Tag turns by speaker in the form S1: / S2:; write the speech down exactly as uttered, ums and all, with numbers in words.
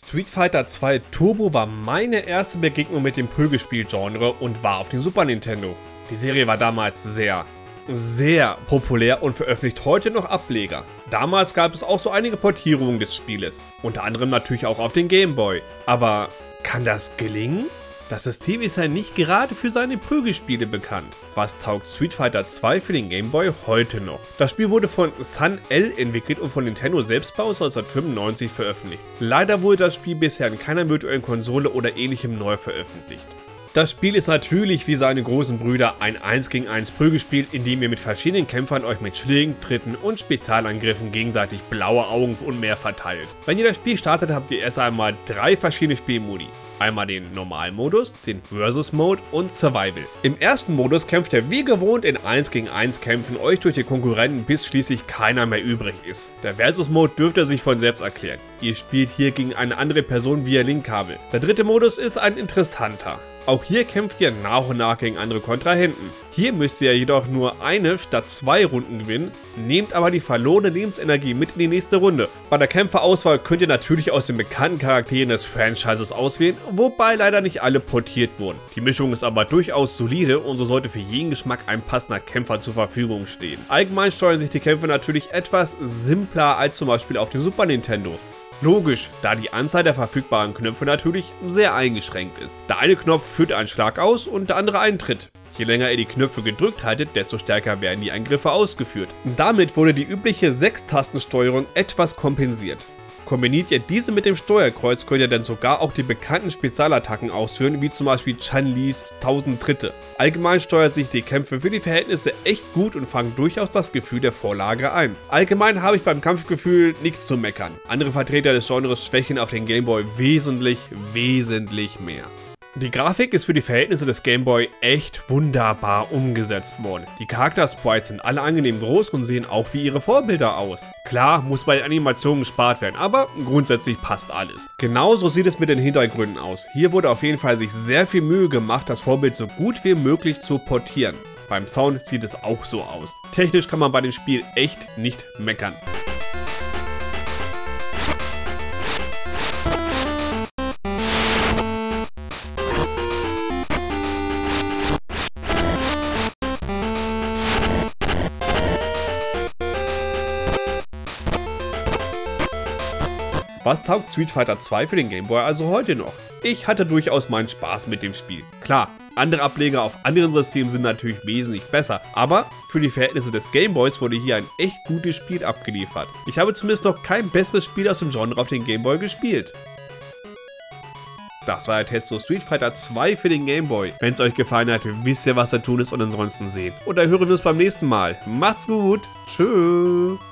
S1: Street Fighter zwei Turbo war meine erste Begegnung mit dem Prügelspiel-Genre und war auf dem Super Nintendo. Die Serie war damals sehr, sehr populär und veröffentlicht heute noch Ableger. Damals gab es auch so einige Portierungen des Spieles, unter anderem natürlich auch auf den Game Boy. Aber kann das gelingen? Das System ist ja nicht gerade für seine Prügelspiele bekannt. Was taugt Street Fighter zwei für den Game Boy heute noch? Das Spiel wurde von Sun L entwickelt und von Nintendo selbst bei uns neunzehnhundertfünfundneunzig veröffentlicht. Leider wurde das Spiel bisher in keiner virtuellen Konsole oder ähnlichem neu veröffentlicht. Das Spiel ist natürlich wie seine großen Brüder ein eins gegen eins Prügelspiel, in dem ihr mit verschiedenen Kämpfern euch mit Schlägen, Tritten und Spezialangriffen gegenseitig blaue Augen und mehr verteilt. Wenn ihr das Spiel startet, habt ihr erst einmal drei verschiedene Spielmodi. Einmal den Normalmodus, den Versus Mode und Survival. Im ersten Modus kämpft ihr wie gewohnt in eins gegen eins Kämpfen euch durch die Konkurrenten, bis schließlich keiner mehr übrig ist. Der Versus Mode dürfte sich von selbst erklären. Ihr spielt hier gegen eine andere Person via Linkkabel. Der dritte Modus ist ein interessanter. Auch hier kämpft ihr nach und nach gegen andere Kontrahenten. Hier müsst ihr jedoch nur eine statt zwei Runden gewinnen, nehmt aber die verlorene Lebensenergie mit in die nächste Runde. Bei der Kämpferauswahl könnt ihr natürlich aus den bekannten Charakteren des Franchises auswählen, wobei leider nicht alle portiert wurden. Die Mischung ist aber durchaus solide und so sollte für jeden Geschmack ein passender Kämpfer zur Verfügung stehen. Allgemein steuern sich die Kämpfe natürlich etwas simpler als zum Beispiel auf dem Super Nintendo. Logisch, da die Anzahl der verfügbaren Knöpfe natürlich sehr eingeschränkt ist. Der eine Knopf führt einen Schlag aus und der andere einen Tritt. Je länger ihr die Knöpfe gedrückt haltet, desto stärker werden die Angriffe ausgeführt. Damit wurde die übliche sechs-Tasten-Steuerung etwas kompensiert. Kombiniert ihr diese mit dem Steuerkreuz, könnt ihr dann sogar auch die bekannten Spezialattacken ausführen, wie zum Beispiel Chun-Lis tausend Tritte. Allgemein steuert sich die Kämpfe für die Verhältnisse echt gut und fangen durchaus das Gefühl der Vorlage ein. Allgemein habe ich beim Kampfgefühl nichts zu meckern. Andere Vertreter des Genres schwächen auf den Game Boy wesentlich, wesentlich mehr. Die Grafik ist für die Verhältnisse des Game Boy echt wunderbar umgesetzt worden. Die Charakter-Sprites sind alle angenehm groß und sehen auch wie ihre Vorbilder aus. Klar, muss bei den Animationen gespart werden, aber grundsätzlich passt alles. Genauso sieht es mit den Hintergründen aus. Hier wurde auf jeden Fall sich sehr viel Mühe gemacht, das Vorbild so gut wie möglich zu portieren. Beim Sound sieht es auch so aus. Technisch kann man bei dem Spiel echt nicht meckern. Was taugt Street Fighter zwei für den Game Boy also heute noch? Ich hatte durchaus meinen Spaß mit dem Spiel. Klar, andere Ableger auf anderen Systemen sind natürlich wesentlich besser, aber für die Verhältnisse des Game Boys wurde hier ein echt gutes Spiel abgeliefert. Ich habe zumindest noch kein besseres Spiel aus dem Genre auf den Game Boy gespielt. Das war der Test zu Street Fighter zwei für den Game Boy. Wenn es euch gefallen hat, wisst ihr, was da tun ist und ansonsten sehen. Und dann hören wir uns beim nächsten Mal. Macht's gut. Tschüss.